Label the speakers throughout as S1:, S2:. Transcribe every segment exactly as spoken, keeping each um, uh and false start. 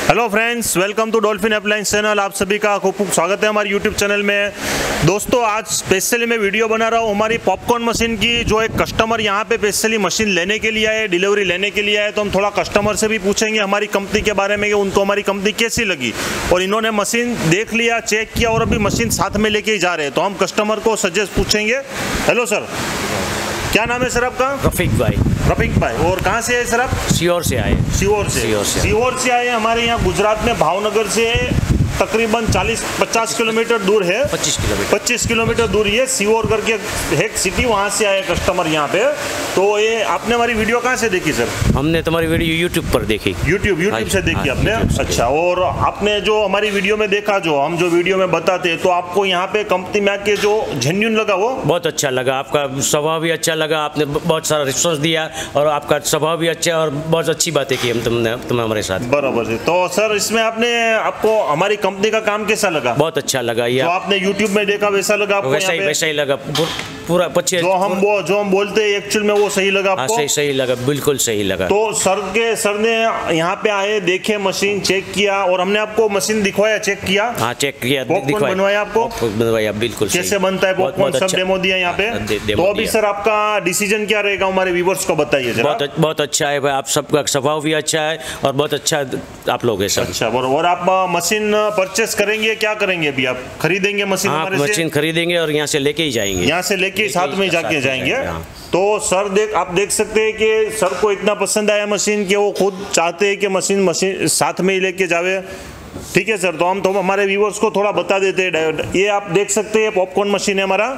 S1: Hello friends, welcome to Dolphin appliance channel. आप सभी का खूब खूब स्वागत है हमारे यूट्यूब चैनल में। दोस्तों, आज स्पेशली मैं वीडियो बना रहा हूँ हमारी पॉपकॉर्न मशीन की। जो एक कस्टमर यहाँ पे स्पेशली मशीन लेने के लिए आए, डिलीवरी लेने के लिए आए, तो हम थोड़ा कस्टमर से भी पूछेंगे हमारी कंपनी के बारे में कि उनको हमारी कंपनी कैसी लगी। और इन्होंने मशीन देख लिया, चेक किया और अभी मशीन साथ में लेके ही जा रहे हैं, तो हम कस्टमर को सजेस्ट पूछेंगे। हेलो सर, क्या नाम है सर आपका?
S2: रफीक भाई।
S1: रफीक भाई, और कहाँ से आए सर आप?
S2: सीहोर से आए।
S1: सीहोर से
S2: सीहोर से
S1: सीहोर से आए। हमारे यहाँ गुजरात में भावनगर से तकरीबन चालीस पचास किलोमीटर दूर है,
S2: पच्चीस किलोमीटर
S1: पच्चीस किलोमीटर दूर ये सीहोर करके एक सिटी, वहाँ से आए कस्टमर यहाँ पे। तो ये आपने हमारी वीडियो कहाँ से देखी सर?
S2: हमने तुम्हारी वीडियो यूट्यूब पर देखी।
S1: यूट्यूब यूट्यूब से देखी आपने? अच्छा, और आपने जो हमारी वीडियो में देखा, जो हम जो वीडियो में बताते हैं, तो आपको यहाँ पे कंपनी में आके जो जेन्युइन लगा वो
S2: बहुत अच्छा लगा। आपका स्वभाव भी अच्छा लगा, आपने बहुत सारा रिस्पॉन्स दिया और आपका स्वभाव भी अच्छा और बहुत अच्छी बातें की हम तुमने तुम हमारे साथ।
S1: बराबर जी। तो सर, इसमें आपने आपको हमारी कंपनी का काम कैसा लगा?
S2: बहुत अच्छा लगा। ये
S1: जो आपने यूट्यूब में देखा वैसा लगा आपको?
S2: वैसा ही वैसा ही लगा पूरा पच्चीस।
S1: जो हम वो जो हम बोलते हैं एक्चुअल में वो सही लगा आपको?
S2: सही सही लगा, बिल्कुल सही लगा।
S1: तो सर के सर ने यहाँ पे आए, देखे मशीन, चेक किया और हमने आपको मशीन दिखवाया, चेक किया।
S2: हाँ, चेक किया,
S1: पॉपकॉर्न बनवाया आपको?
S2: बनवाया, बिल्कुल
S1: कैसे बनता है पॉपकॉर्न, सब डेमो दिया यहाँ पे। तो अभी सर आपका डिसीजन क्या रहेगा, हमारे व्यूअर्स को बताइए जरा।
S2: बहुत बहुत अच्छा है भाई, आप सबका स्वभाव भी अच्छा है और बहुत अच्छा आप लोग हैं सब।
S1: अच्छा, और आप मशीन परचेस करेंगे, क्या करेंगे अभी? आप खरीदेंगे मशीन?
S2: हाँ, मशीन खरीदेंगे और यहाँ से लेके ही जाएंगे।
S1: यहाँ से लेके साथ में जाके जाएंगे। तो सर देख आप देख सकते हैं कि सर को इतना पसंद आया मशीन कि वो खुद चाहते हैं कि मशीन मशीन साथ में ही लेके जावे। ठीक है सर, तो हम तो हमरे व्यूअर्स को थोड़ा बता देते हैं। ये आप देख सकते हैं पॉपकॉर्न मशीन है हमारा,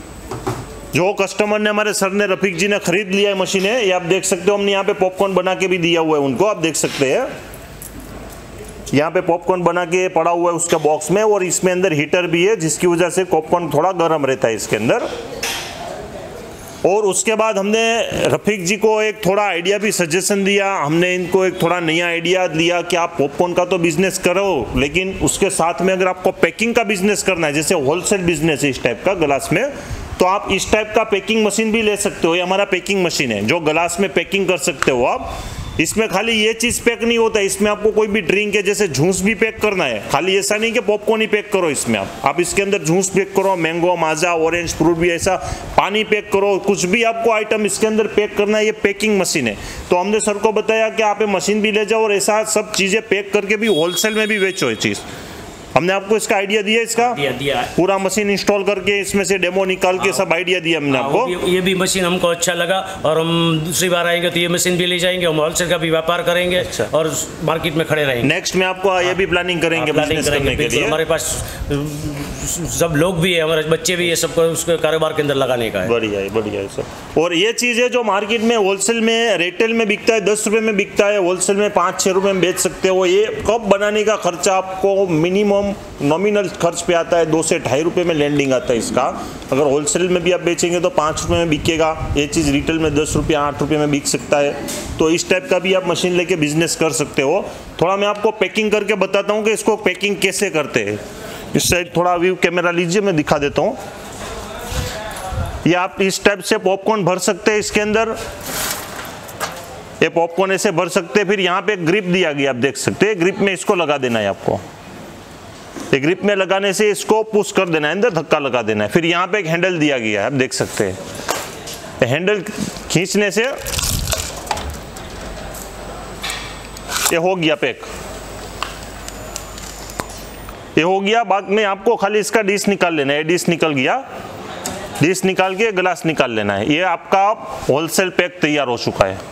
S1: जो कस्टमर ने हमारे सर ने रफीक जी ने खरीद लिया है मशीन है। ये आप देख सकते हो, हमने यहाँ पे पॉपकॉर्न बना के भी दिया हुआ है उनको, आप देख सकते हैं। यहाँ पे पॉपकॉर्न बना के पड़ा हुआ है उसके बॉक्स में, और इसमें अंदर हीटर भी है जिसकी वजह से पॉपकॉर्न थोड़ा गर्म रहता है इसके अंदर। और उसके बाद हमने रफीक जी को एक थोड़ा आइडिया भी सजेशन दिया। हमने इनको एक थोड़ा नया आइडिया दिया कि आप पॉपकॉर्न का तो बिजनेस करो, लेकिन उसके साथ में अगर आपको पैकिंग का बिजनेस करना है, जैसे होलसेल बिजनेस है इस टाइप का ग्लास में, तो आप इस टाइप का पैकिंग मशीन भी ले सकते हो। ये हमारा पैकिंग मशीन है जो ग्लास में पैकिंग कर सकते हो आप। इसमें खाली ये चीज़ पैक नहीं होता है, इसमें आपको कोई भी ड्रिंक है जैसे जूस भी पैक करना है। खाली ऐसा नहीं कि पॉपकॉर्न ही पैक करो इसमें, आप आप इसके अंदर जूस पैक करो, मैंगो, माजा, ऑरेंज फ्रूट भी, ऐसा पानी पैक करो, कुछ भी आपको आइटम इसके अंदर पैक करना है। ये पैकिंग मशीन है। तो हमने सर को बताया कि आप ये मशीन भी ले जाओ और ऐसा सब चीज़ें पैक करके भी होलसेल में भी बेचो ये चीज़। हमने आपको इसका आइडिया दिया, इसका
S2: दिया, दिया।
S1: पूरा मशीन इंस्टॉल करके इसमें से डेमो निकाल के सब आइडिया दिया हमने आपको।
S2: ये, ये भी मशीन हमको अच्छा लगा और हम दूसरी बार आएंगे तो ये मशीन भी ले जाएंगे, हम होलसेल का भी व्यापार करेंगे। अच्छा। और मार्केट में खड़े रहेंगे।
S1: नेक्स्ट में आपको ये भी प्लानिंग करेंगे,
S2: प्लानिंग करेंगे के लिए। हमारे पास सब लोग भी है, हमारे बच्चे भी है, सबको उसके कारोबार के अंदर लगाने का है।
S1: बढ़िया है, बढ़िया है सर। और ये चीज़ है जो मार्केट में होलसेल में रिटेल में बिकता है दस रुपये में बिकता है, होलसेल में पाँच छः रुपये में बेच सकते हो। ये कप बनाने का खर्चा आपको मिनिमम नॉमिनल खर्च पे आता है, दो से ढाई रुपये में लैंडिंग आता है इसका। अगर होलसेल में भी आप बेचेंगे तो पाँच रुपये में बिकेगा। ये चीज़ रिटेल में दस रुपये आठ रुपये में बिक सकता है। तो इस टाइप का भी आप मशीन लेके बिजनेस कर सकते हो। थोड़ा मैं आपको पैकिंग करके बताता हूँ कि इसको पैकिंग कैसे करते हैं। इस साइड थोड़ा व्यू कैमरा लीजिए, मैं दिखा देता हूँ। ये आप इस टाइप से पॉपकॉर्न भर सकते हैं इसके अंदर। ये पॉपकॉर्न ऐसे भर सकते हैं। फिर यहाँ पे ग्रिप दिया गया, आप देख सकते हैं। ग्रिप में इसको लगा देना है आपको। ये ग्रिप में लगाने से इसको पुश कर देना है, अंदर धक्का लगा देना है। फिर यहाँ पे एक हैंडल दिया गया है, आप देख सकते हैं। हैंडल खींचने से ये हो गया पैक, ये हो गया। बाद में आपको खाली इसका डिश निकाल लेना है। डिश निकल गया, डिश निकाल के ग्लास निकाल लेना है। ये आपका होलसेल पैक तैयार हो चुका है।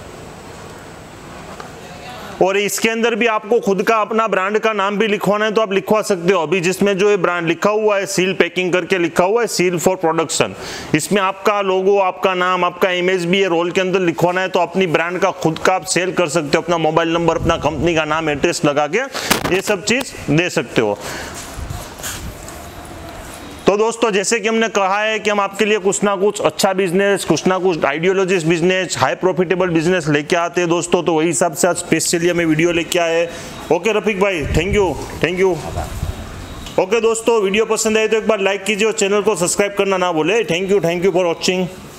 S1: और इसके अंदर भी आपको खुद का अपना ब्रांड का नाम भी लिखवाना है तो आप लिखवा सकते हो। अभी जिसमें जो ये ब्रांड लिखा हुआ है, सील पैकिंग करके लिखा हुआ है, सील फॉर प्रोडक्शन, इसमें आपका लोगो, आपका नाम, आपका इमेज भी ये रोल के अंदर लिखवाना है। तो अपनी ब्रांड का खुद का आप सेल कर सकते हो, अपना मोबाइल नंबर, अपना कंपनी का नाम, एड्रेस लगा के ये सब चीज दे सकते हो। तो दोस्तों, जैसे कि हमने कहा है कि हम आपके लिए कुछ ना कुछ अच्छा बिजनेस, कुछ ना कुछ ideologist business, high profitable business लेके आते हैं दोस्तों। तो वही हिसाब से आज स्पेशली हमें वीडियो लेके आए। ओके रफीक भाई, thank you thank you okay दोस्तों, वीडियो पसंद आए तो एक बार लाइक कीजिए और चैनल को सब्सक्राइब करना ना भूले। Thank you thank you for watching.